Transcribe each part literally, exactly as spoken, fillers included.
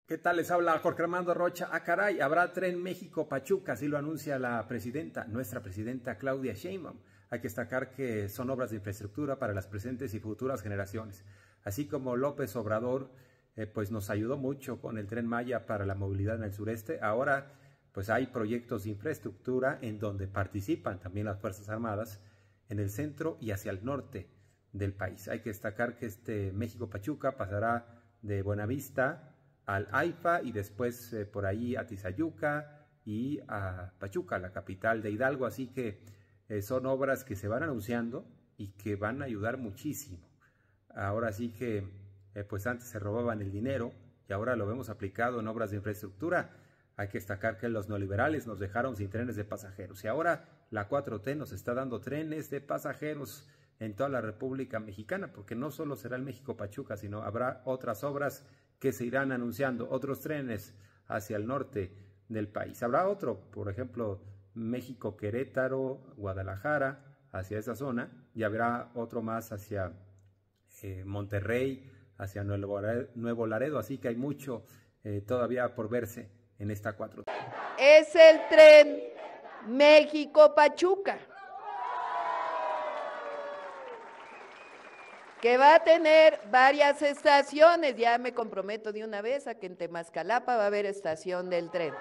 ¿Qué tal? Les habla Jorge Armando Rocha. Ah, caray, habrá tren México-Pachuca, así lo anuncia la presidenta, nuestra presidenta Claudia Sheinbaum. Hay que destacar que son obras de infraestructura para las presentes y futuras generaciones. Así como López Obrador eh, pues nos ayudó mucho con el Tren Maya para la movilidad en el sureste, ahora pues hay proyectos de infraestructura en donde participan también las Fuerzas Armadas en el centro y hacia el norte del país. Hay que destacar que este México-Pachuca pasará de Buenavista al AIFA y después eh, por ahí a Tizayuca y a Pachuca, la capital de Hidalgo, así que eh, son obras que se van anunciando y que van a ayudar muchísimo. Ahora sí que eh, pues antes se robaban el dinero y ahora lo vemos aplicado en obras de infraestructura. Hay que destacar que los neoliberales nos dejaron sin trenes de pasajeros y ahora la cuatro T nos está dando trenes de pasajeros en toda la República Mexicana, porque no solo será el México-Pachuca, sino habrá otras obras que se irán anunciando, otros trenes hacia el norte del país. Habrá otro, por ejemplo, México-Querétaro, Guadalajara, hacia esa zona, y habrá otro más hacia eh, Monterrey, hacia Nuevo Laredo, así que hay mucho eh, todavía por verse en esta cuatro T. Es el tren México-Pachuca, que va a tener varias estaciones. Ya me comprometo de una vez a que en Temascalapa va a haber estación del tren.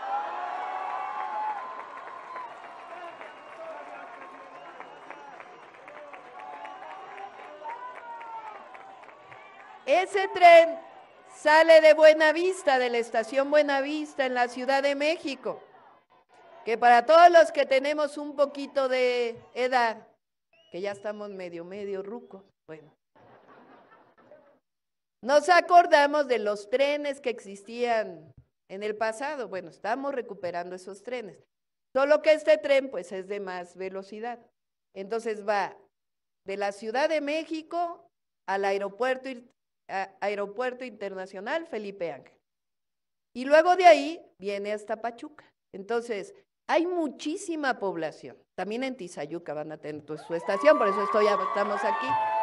Ese tren sale de Buenavista, de la estación Buenavista en la Ciudad de México, que para todos los que tenemos un poquito de edad, que ya estamos medio, medio rucos, bueno, nos acordamos de los trenes que existían en el pasado. Bueno, estamos recuperando esos trenes, solo que este tren pues es de más velocidad. Entonces va de la Ciudad de México al aeropuerto, a, aeropuerto internacional Felipe Ángeles. Y luego de ahí viene hasta Pachuca. Entonces, hay muchísima población. También en Tizayuca van a tener su estación, por eso estoy, estamos aquí.